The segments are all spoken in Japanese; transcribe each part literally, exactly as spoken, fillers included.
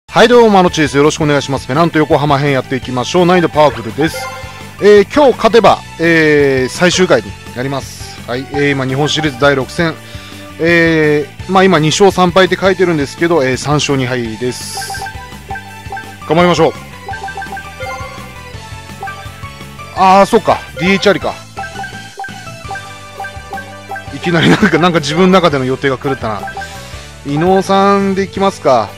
はいどうも、マノチです。よろしくお願いします。ペナント横浜編やっていきましょう。難易度パワフルです。えー、今日勝てば、えー、最終回になります。はい、えー、今日本シリーズだいろく戦、えー、まあ今に勝さん敗って書いてるんですけど、えー、さん勝に敗です。頑張りましょう。あー、そっか、ディーエイチ ありか。いきなりなんか、なんか自分の中での予定が狂ったな。伊能さんでいきますか。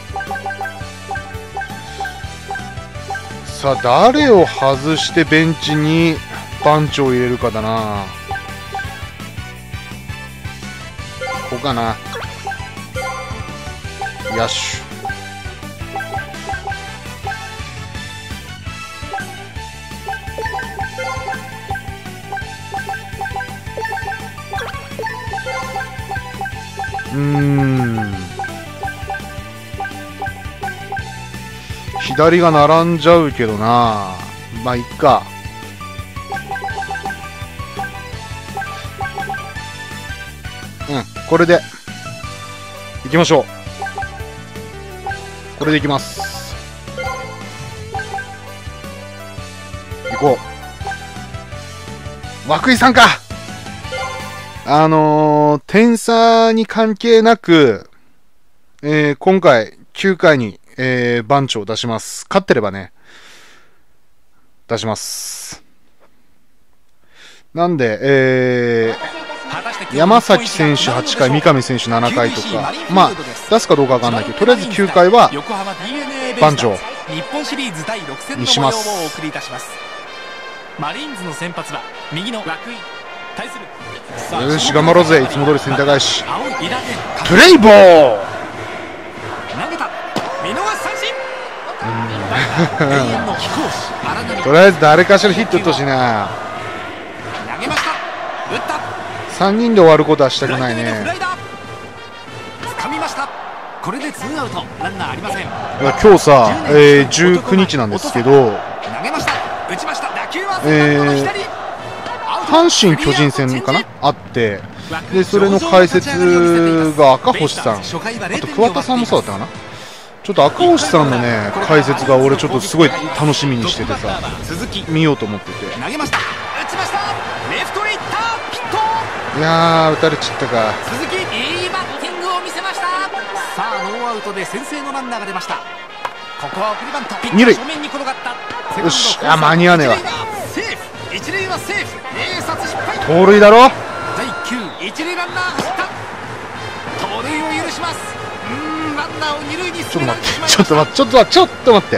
さあ、誰を外してベンチに番長を入れるかだな。ここかな。野手。うーん。左が並んじゃうけどな。まあいっか。うん、これでいきましょう。これでいきます。行こう。涌井さんか。あのー、点差に関係なく、えー、今回きゅうかいにえー、番長を出します。勝ってればね、出します。なんで、えー、山崎選手はちかい、三上選手ななかいとか、まあ、出すかどうかわかんないけど、とりあえずきゅうかいは、番長にします。よし、頑張ろうぜ。いつも通りセンター返し。プレイボールとりあえず誰かしらヒット打ってほしいな。さんにんで終わることはしたくないね。今日さ、えー、じゅうくにちなんですけど、えー、阪神巨人戦かなあって、でそれの解説が赤星さん、あと桑田さんもそうだったかな。ちょっと赤星さんのね解説が俺ちょっとすごい楽しみにしててさ、見ようと思ってて、いやー打たれちったか。 鈴木いいバッティングを見せました。さあノーアウトで先制のランナーが出ました。ここは送りバント、ピッチャー正面に転がった。 よし、あ間に合わねえわ。 セーフ、一塁はセーフ、併殺失敗。 盗塁だろ。 だいきゅう、一塁ランナー走った。盗塁を許します。うーん、ランナーを二塁に進められてしまいました。 ちょっと待って、ちょっと待って、ちょっと待って。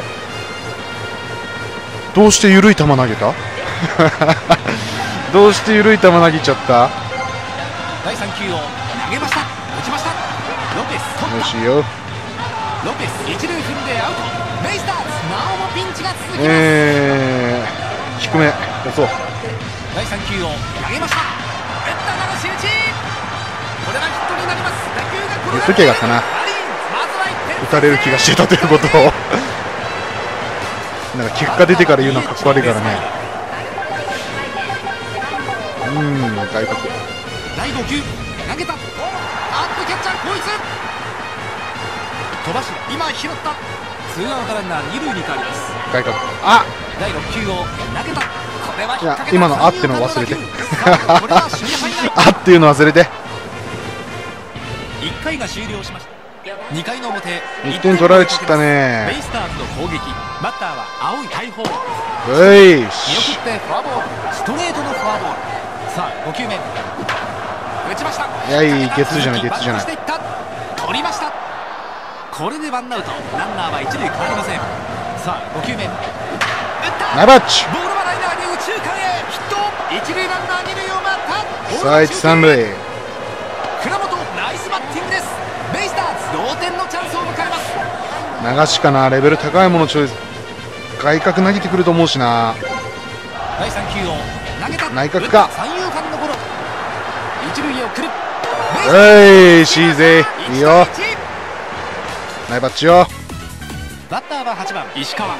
どうして緩い球投げた？どうして緩い球投げちゃった？ だいさん球を投げました。打ちました。ロペス取った。 よしよ。 ロペス一塁踏んでアウト。ベイスターズなおもピンチが続きます。 えー、低め押そう。 だいさん球を投げました。打った流し打ち。これはヒットになります。打球が言っとけがかな。打たれる気がしてたということをなんか結果出てから言うのはかっこ悪いからね。うーん、外角。 だいご球投げた。あっとキャッチャー後逸。飛ばし今拾った。ツーアウトランナー二塁に変わります。 外角。あだいろく球を投げた。これは引っ掛けた。 いや今のあっての忘れてあっていうの忘れて。 いっかいが終了しました。にかいの表、 いってん取られちったね。 ベイスターズの攻撃、バッターは青い大砲。 うい見送ってフォアボール、ストレートのフォアボール。さあご球目打ちました。 いやいいゲッツーじゃないゲッツーじゃない。 取りました。これでワンアウト、ランナーは一塁変わりません。さあご球目打った。 ナイバッチ。 ボールはライナーで右中間へヒット。一塁ランナー二塁を回った。 さあ一三塁。 倉本ナイスバッティングです。ベイスターズ同点のチャンスを迎えます。 流しかな。レベル高いものチョイス。外角投げてくると思うしな。 だいさん球を投げた。 内角か。 三遊間のゴロ。一塁へ送る。 えい、シーゼいいよ。ナイバッチよ。 バッターははちばん石川。だ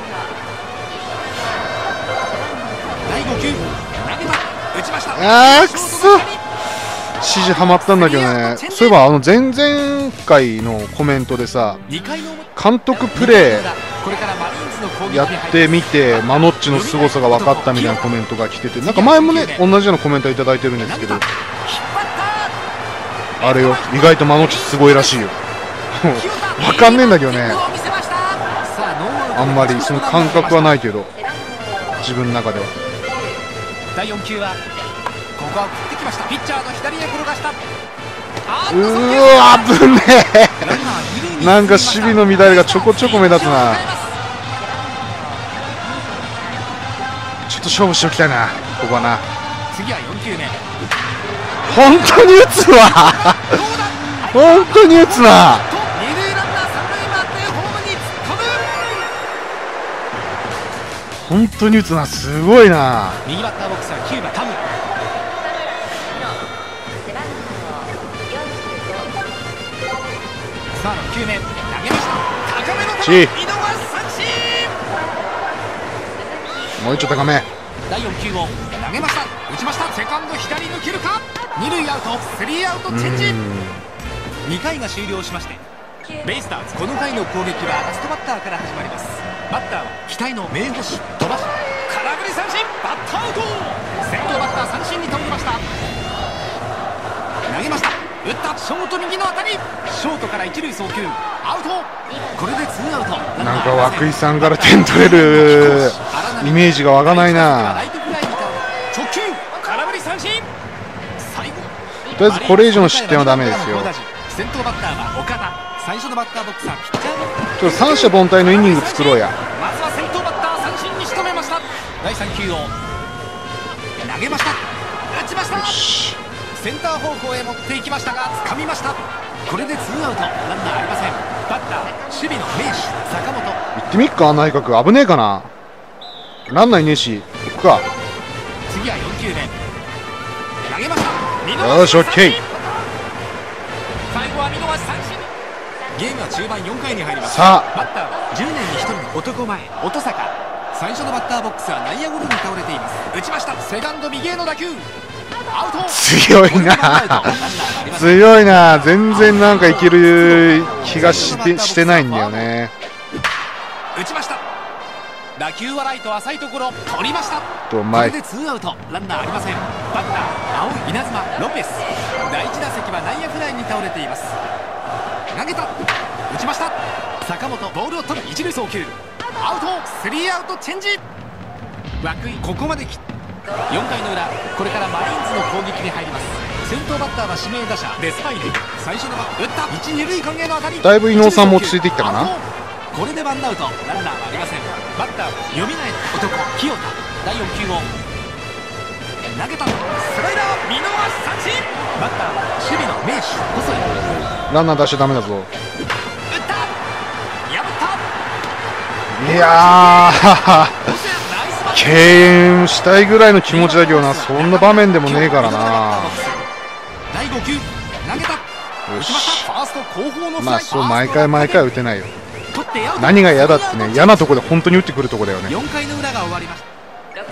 いご球投げた。打ちました。 あーくそ。 指示はまったんだけどね。そういえばあの前々回のコメントでさ、監督プレーやってみてマノッチの凄さが分かったみたいなコメントが来てて、なんか前もね同じようなコメントいただいてるんですけど、あれよ、意外とマノッチすごいらしいよ。分かんねえんだけどね、あんまりその感覚はないけど自分の中では。 だいよん球はここは振ってきました。ピッチャーの左へ転がした。 うーわ危ねえなんか守備の乱れがちょこちょこ目立つな。ちょっと勝負しておきたいな、ここはな。 次はよん球目。 本当に打つわ本当に打つな。 二塁ランナー三塁回ってホームに突っ込む。 本当に打つな、すごいな。 右バッターボックスはきゅうばん田村。さあろっ球目投げました。高めの球、見逃し三振。 もう一丁高め。 だいよん球を投げました。打ちました。セカンド左抜けるか。二塁アウト、スリーアウトチェンジ。にかいが終了しまして、ベイスターズこの回の攻撃はラストバッターから始まります。バッターは期待の名捕手飛ばし空振り三振、バッターアウト。先頭バッター三振に倒れました。投げました。打ったショート右の当たり、ショートから一塁送球アウト。これでツーアウト。 なんか涌井さんから点取れるイメージが湧かないな。 直球空振り三振。 とりあえずこれ以上の失点はダメですよ。 先頭バッターは岡田。最初のバッターボックスはピッチャー。 ちょっと三者凡退のイニング作ろうや。 まずは先頭バッター三振に仕留めました。だいさん球を投げました。打ちました。センター方向へ持っていきましたが掴みました。これでツーアウト、ランナーありません。バッター守備の名手坂本。 行ってみっか、内角危ねえかな。ランナーいねえし行くか。 次はよん球目投げました。 よし、オッケー。 最後は見逃し三振。ゲームは中盤よんかいに入ります。 さあバッターはじゅうねんにひとりの男前音坂。最初のバッターボックスは内野ゴロに倒れています。打ちました。セカンド右への打球アウト。 強いな強いな。全然なんかいける気がしてしてないんだよね。 打ちました。打球はライト浅いところ取りました。 これでツーアウト、ランナーありません。バッター青い稲妻ロペス。だいいち打席は内野フライに倒れています。投げた。打ちました。坂本ボールを取る一塁送球アウト。スリーアウトチェンジ。涌井ここまできよんかいの裏、これからマリーンズの攻撃に入ります。先頭バッターは指名打者デスパイネ。最初のバッ打った一二塁間への当たり。 だいぶ伊野さんも落ち着いてきたかな。 これでワンアウト、ランナーはありません。バッターは読みない男清田。だいよん球を投げた。スライダー見逃し三振。バッターは守備の名手細井。 ランナー出しちゃダメだぞ。 打った破った。 いやー敬遠したいぐらいの気持ちだけどな。そんな場面でもねえからな。 だいご球投げた。 よし、 ファースト後方のフライ。 まあそう毎回毎回打てないよ。何が嫌だってね、嫌なとこで本当に打ってくるとこだよね。 よんかいの裏が終わりました。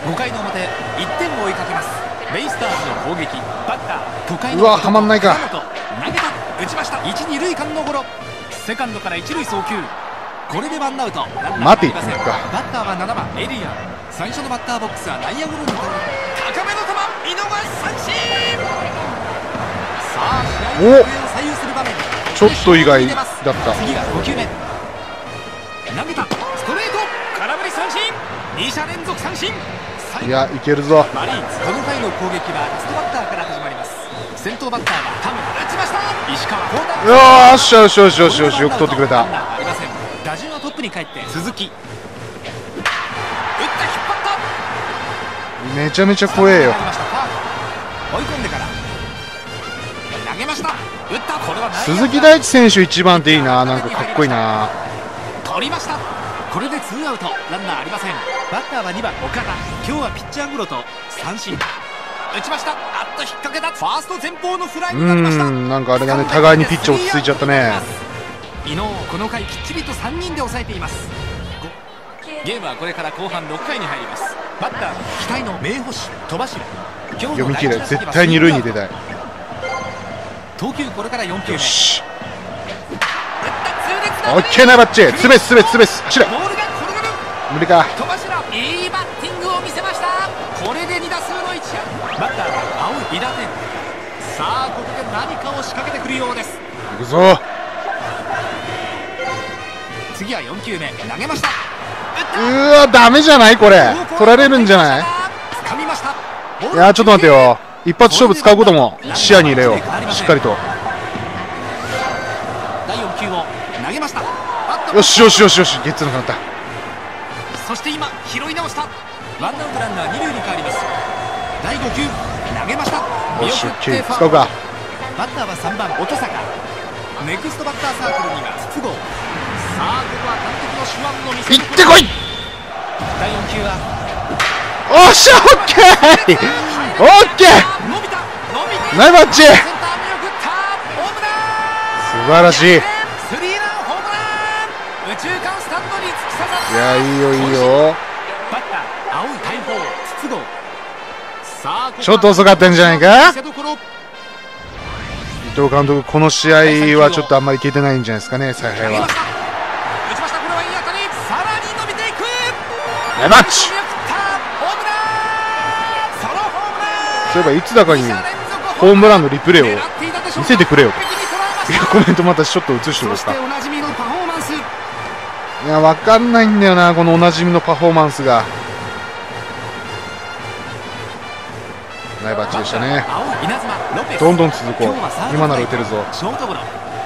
ごかいの表いってんを追いかけます。ベイスターズの攻撃。バッター都会のうわはまんないか。 投げた。打ちました。一二塁間のゴロ。セカンドから一塁送球。これでワンアウト。 待ていってんか。 バッターはななばんエリア。最初のバッターボックスは内野ゴロに倒れ高めの球見逃し三振。さあ試合の行方を左右する場面。 ちょっと意外だった。 次がご球目投げた。ストレート空振り三振。に者連続三振。 いやいけるぞ。 マリーンズこの回の攻撃はラストバッターから始まります。先頭バッターは田村。打ちました。石川交代。 よーしよしよしよしよし、よく取ってくれた。 打順はトップに帰って鈴木。打った引っ張った。 めちゃめちゃ怖えよ。 追い込んでから投げました。打った。これは鈴木大地選手一番っていいな。なんかかっこいいな。 取りました。これでツーアウト、ランナーありません。バッターはにばん岡田。今日はピッチャーゴロと三振。打ちました。あっと引っ掛けた。ファースト前方のフライになりました。 うーん、なんかあれだね、互いにピッチ落ち着いちゃったね。 伊野をこの回きっちりとさんにんで抑えています。ゲームはこれから後半ろっかいに入ります。バッター期待の名捕手戸柱。 読み切れ、絶対に塁に出たい。 投球これからよん球目。 よし、 打った痛烈なオッケーなバッチ、つべすつべすつべす、走れ、 ボールが転がる。 無理か。 戸柱、いいバッティングを見せました。これでに打数のいち安打。バッターは青い打点。さあここで何かを仕掛けてくるようです。 行くぞ。 次はよん球目、投げました。 うわ、ダメじゃない、これ取られるんじゃない。 掴みました。 いやー、ちょっと待ってよ、一発勝負使うことも視野に入れよう、しっかりと。 だいよん球を投げました。 よしよしよしよし、ゲッツーのかなった。 そして今拾い直した。ワンアウトランナー二塁に変わります。だいご球投げました。 よし、オッケー、 ファウル。 使うか。 バッターはさんばん音坂。ネクストバッターサークルには筒香。さあここは監督の手腕の見せ行ってこい。 だいよん球はおっしゃ、オッケーオッケー、 伸びた伸びてナイスバッチ、 センター見送ったホームラン。 素晴らしい。 スリーランホームラン。右中間スタンドに突き刺さった。 いや、いいよいいよ。 バッター青い大砲筒香。さあここはちょっと遅かったんじゃないか。 見せどころ。 伊藤監督、この試合はちょっとあんまりいけてないんじゃないですかね、采配は。 打ちました。これはいい当たり。さらに伸びていく。 ナイスバッチ。 ホームラン。ソロホームラン。 そういえばいつだかにホームランのリプレイを見せてくれよというコメントまたちょっと映してください。 そしておなじみのパフォーマンス。 いや、わかんないんだよな、このおなじみのパフォーマンスが。ナイスバッチでしたね。どんどん続こう。今なら打てるぞ。 ショートゴロ。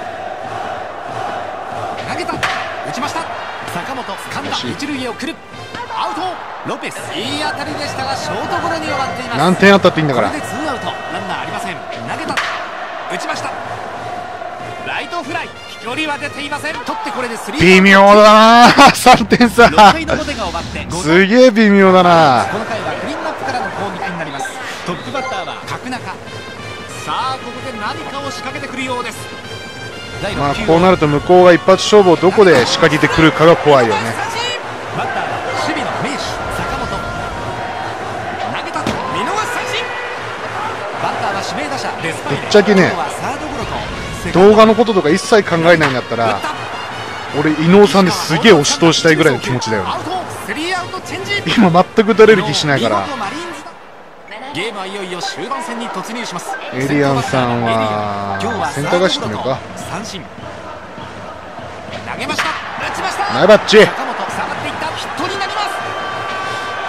投げた。打ちました。坂本掴んだ。一塁へ送る。アウト。ロペスいい当たりでしたがショートゴロに終わっています。 何点あったっていいんだから。 これでツーアウト、ランナーありません。投げた。打ちました。ライトフライ。飛距離は出ていません。取ってこれでスリー。 微妙だなさんてん差。 ろっかいの表が終わってすげえ微妙だな。 この回はクリーンナップからの攻撃になります。トップバッターは角中。さあここで何かを仕掛けてくるようです。 まあこうなると向こうが一発勝負をどこで仕掛けてくるかが怖いよね。 バッターは守備の名手坂本。投げた。見逃し三振。バッターは指名打者デスパイネ。 ぶっちゃけね、 サードゴロと動画のこととか一切考えないんだったら俺伊能さんですげえ押し通したいぐらいの気持ちだよね。今全く打たれる気しないから。 ゲームはいよいよ終盤戦に突入します。 エリアンさんはセンター返しってみようか。 三振。投げました。打ちました。 ナイスバッチ。 坂本下がっていったヒットになります。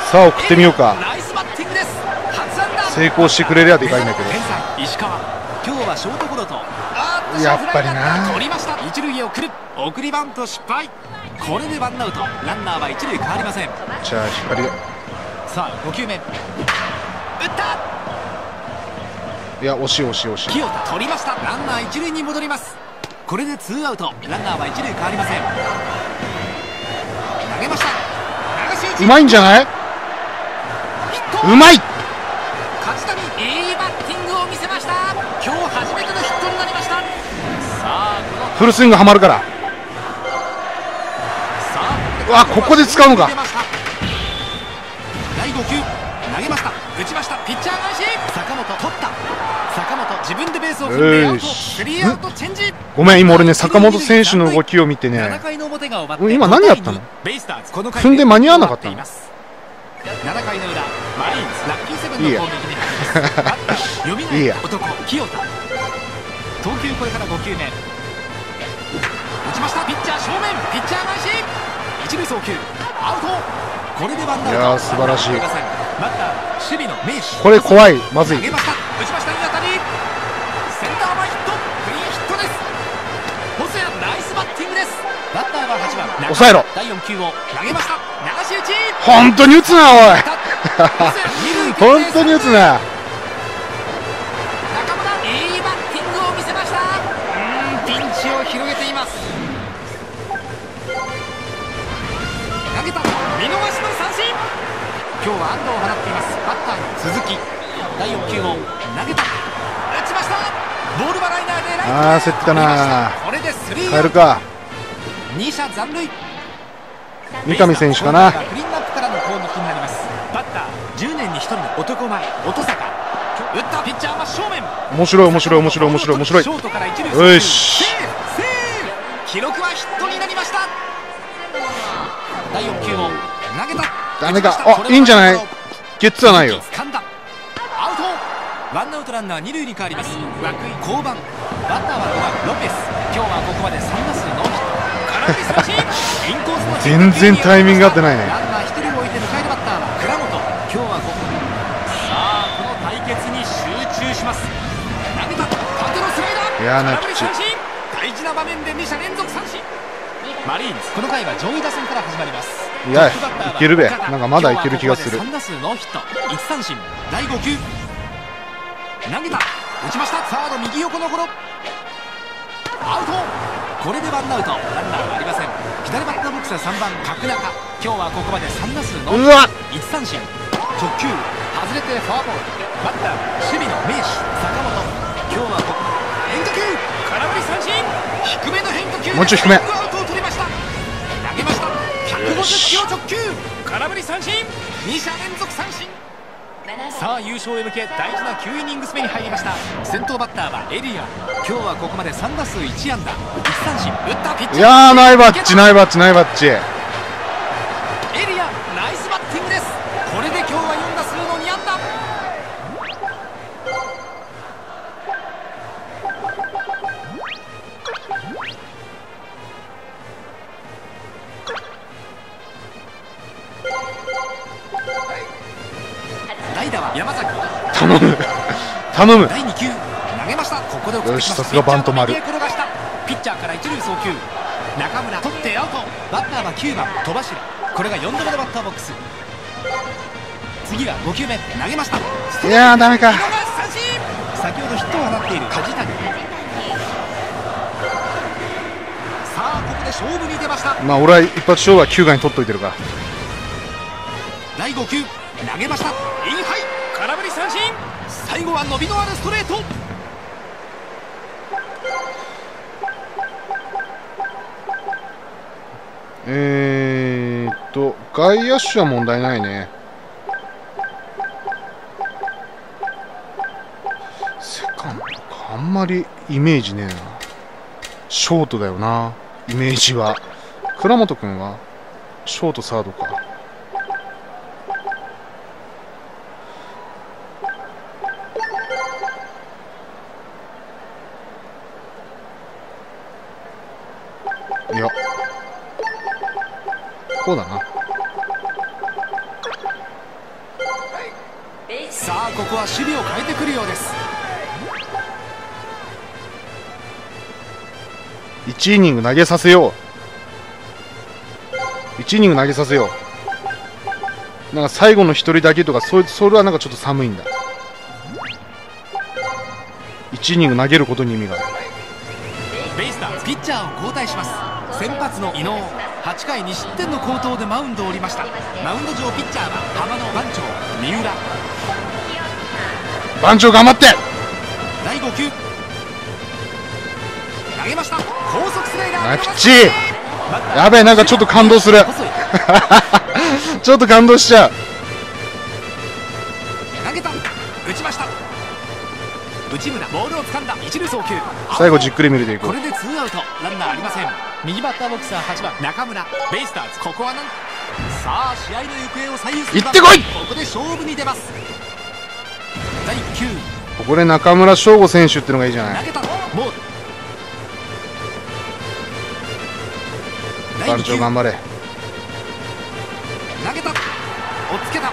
さあ送ってみようか。 ナイスバッティングです。初安打。 成功してくれりゃでかいんだけど。 天才石川。今日はショートゴロとやっぱりな。 取りました。一塁へ送る。送りバント失敗。これでワンアウト。ランナーは一塁変わりません。 じゃあ引っ張りだ。 さあご球目。打った。 いや惜しい惜しい惜しい。 清田取りました。ランナー一塁に戻ります。これでツーアウト。ランナーは一塁変わりません。投げました。流し打ち。 うまいんじゃない。うまい。 梶谷いいバッティングを見せました。今日初めてのヒットになりました。さあこのフルスイングはまるから。 さあうわここで使うのか。 だいご球投げました。打ちました。ピッチャー返し。坂本取った。坂本自分でベースを踏んでアウト。スリーアウトチェンジ。 ごめん今俺ね坂本選手の動きを見てね、今何やったの。踏んで間に合わなかったの。 ななかいの裏マリーンズラッキーセブンの攻撃に入ります。バッター読みない男清田。投球これからご球目。打ちました。ピッチャー正面。ピッチャー返し。一塁送球アウト。これでワンアウト。 いやー素晴らしい。 バッター守備の名手。 これ怖い。まずい。 投げました。打ちました。いい当たり。センター前ヒット。クリーンヒットです。細谷ナイスバッティングです。バッターははちばん抑えろ。 だいよん球を投げました。流し打ち。 本当に打つなおい本当に打つな。 中村いいバッティングを見せました。うーんピンチを広げています。投げた。見逃しの三振。今日は安打を放っています。バッターの鈴木。だいよん球を投げた。打ちました。ボールはライナーでライト。 ああ焦ったな。 これでスリー変えるか。 に者残塁。 三上選手かな。 クリーンナップからの攻撃になります。バッターじゅうねんにひとりの男前音坂。 打ったピッチャー真正面。 面白い面白い面白い面白い面白い。 ショートから一塁よし、 セーフセーフ。記録はヒットになりました。だいよん球を投げた。 ダメか。あ、いいんじゃない。ゲッツーはないよ。 掴んだ。アウト。ワンアウトランナー二塁に変わります。涌井降板。バッターはごばんロペス。今日はここまでさん打数ノーヒット。空振り三振。インコースの全然タイミング合ってないね。 ランナーひとりを置いて迎えるバッターは倉本。今日はここ。さあこの対決に集中します。投げた。縦のスライダー。 いやーな空振り三振。大事な場面でに者連続三振。マリーンズこの回は上位打線から始まります。 いやいけるべ。なんかまだいける気がする。 さん打数ノーヒットいち三振。だいご球投げた。打ちました。サード右横のゴロ。アウト。これでワンアウトランナーはありません。左バッターボックスはさんばん角中。今日はここまでさん打数ノーヒットいち三振。直球外れてフォアボール。バッター守備の名手坂本。今日はここ変化球空振り三振。低めの変化球もうちょい低め。 アウトを取りました。投げました。ひゃくごじゅっキロ直球空振り三振。に者連続三振。さあ優勝へ向け大事なきゅうイニングス目に入りました。先頭バッターはエリア。今日はここまでさん打数いち安打いち三振。打ったピッチャー。 いやーナイバッチナイバッチナイバッチ。 エリアナイスバッティングです。これで今日はよん打数のに安打。代打は山崎。 頼む頼む。 だいに球投げました。ここで送ってきました。 よし、さすがバント丸。 ピッチャーの右へ転がした。ピッチャーから一塁送球。中村取ってアウト。バッターはきゅうばん戸柱。これがよん度目のバッターボックス。次がご球目投げました。 いやーダメか。 見逃し三振。先ほどヒットを放っている梶谷。さあここで勝負に出ました。 まあ俺は一発勝負はきゅうがに取っといてるから。 だいご球投げました。インハイ空振り三振。最後は伸びのあるストレート。 えーっと外野手は問題ないね。セカンドかあんまりイメージねえな。ショートだよなイメージは。倉本君はショートサードか。いやこうだな。 さあここは守備を変えてくるようです。 いちイニング投げさせよう。いちイニング投げさせよう。なんか最後のひとりだけとかそそれはなんかちょっと寒いんだ。いちイニング投げることに意味がある。 ベイスターズピッチャーを交代します。先発の伊能はちかいに失点の好投でマウンドを降りました。マウンド上ピッチャーは浜野番長三浦。 番長頑張って。 だいご球投げました。高速スライダー。 ナイスピッチ。やべえなんかちょっと感動するちょっと感動しちゃう。 投げた打ちました。内村ボールを掴んだ一塁送球。 最後じっくり見るでいこう。 これでツーアウトランナーありません。右バッターボックスははちばん中村。ベイスターズここはなんさあ試合の行方を左右する。 行ってこい。 ここで勝負に出ます。だいいっ球ここで中村奨吾選手ってのがいいじゃない。 投げたボール。 番長頑張れ。 投げたおっつけたフ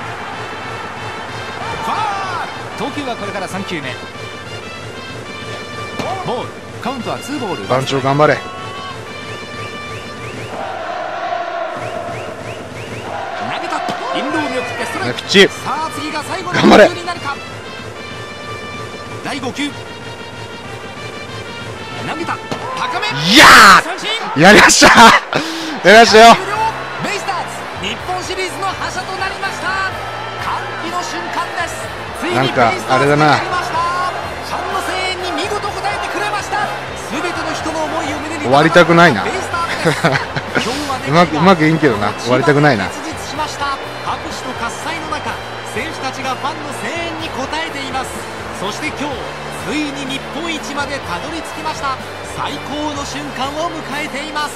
ァール。投球はこれからさん球目。ボールカウントはツーボール。 番長頑張れ。 投げたインローに送ってストライク。 ピッチ。 さあ次が最後の頑張れ球になるか。だいご球投げた高め。 いや三振。 ーやりましたやりましたよ。 ベイスターズ日本シリーズの覇者となりました。歓喜の瞬間です。ついになんかベイスターズあれだな。 になりました。ファンの声援に見事応えてくれました。すべての人の思いを胸に終わりたくないなベイスターズです今日はうまくうまくいいんけどな。終わりたくないな。 実実しました。拍手と喝采の中選手たちがファンの声援に応えています。 そして今日ついに日本一までたどり着きました。最高の瞬間を迎えています。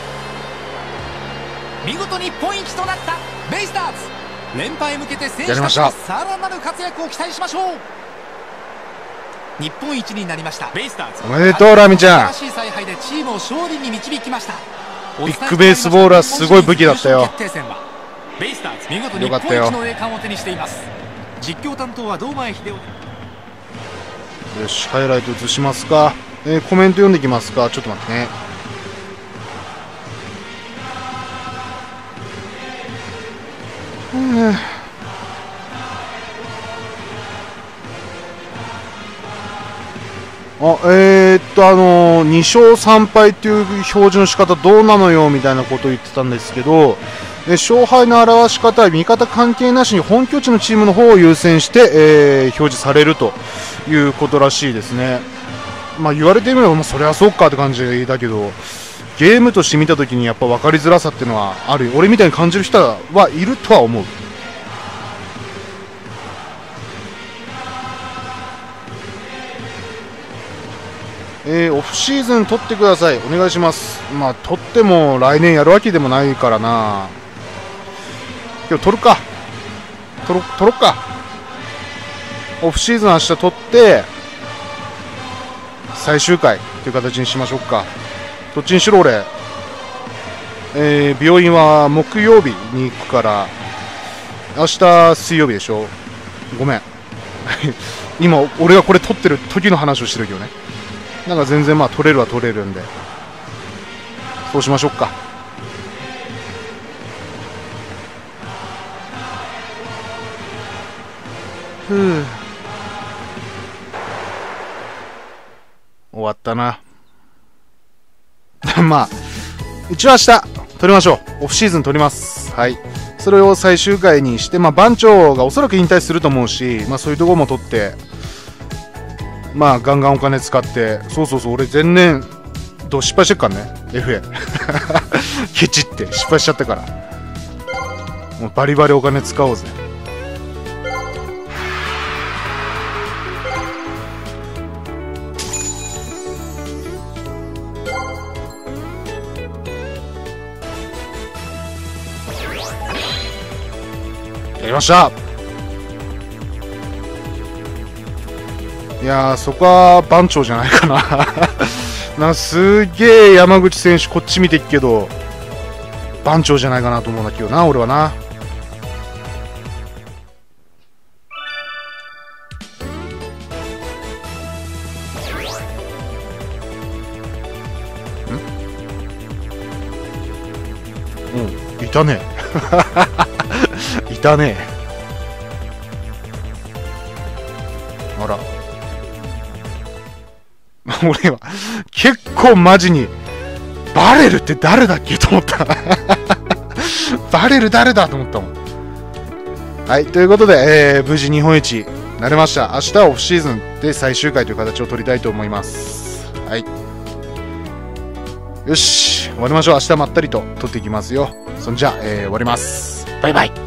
見事日本一となったベイスターズ、連覇へ向けて選手たちのさらなる活躍を期待しましょう。日本一になりましたベイスターズ、 おめでとうラミちゃん。 素晴らしい采配でチームを勝利に導きました。 ビッグベースボールはすごい武器だったよ。 決定戦はベイスターズ見事日本一の栄冠を手にしています。実況担当は堂前秀夫。 よし、ハイライト映しますか。えー、コメント読んでいきますか。ちょっと待ってね。うんあえー、っとあのー、に勝さん敗っていう表示の仕方どうなのよみたいなことを言ってたんですけど、え勝敗の表し方は味方関係なしに本拠地のチームの方を優先して、えー、表示されるということらしいですね。まあ言われてみれば、まあ、それはそうかって感じだけど、ゲームとして見たときにやっぱ分かりづらさっていうのはある。俺みたいに感じる人はいるとは思う。えー、オフシーズン取ってください。お願いします。まあ取っても来年やるわけでもないからな。今日取るか。取ろ、取ろっか。オフシーズン明日取って最終回という形にしましょうか。どっちにしろ俺、えー、病院は木曜日に行くから明日水曜日でしょ。ごめん今俺がこれ取ってる時の話をしてるけどね。なんか全然まあ取れるは取れるんでそうしましょうか。ふう終わったなまあ一応明日取りましょう。オフシーズン取ります。はい、それを最終回にして、まあ、番長がおそらく引退すると思うし、まあ、そういうところも取ってまあガンガンお金使って、そうそうそう、俺前年どう失敗してっからね エフエー ケチって失敗しちゃったから、もうバリバリお金使おうぜ。やりました。いやーそこは番長じゃないかななんかすげえ山口選手こっち見てっけど番長じゃないかなと思うんだけどな俺はな。んうんいたねいたね。あら俺は結構マジにバレルって誰だっけと思ったバレル誰だと思ったもん。はい、ということで、えー、無事日本一になれました。明日はオフシーズンで最終回という形を取りたいと思います。はい、よし終わりましょう。明日まったりと取っていきますよ。そんじゃ、えー、終わります。バイバイ。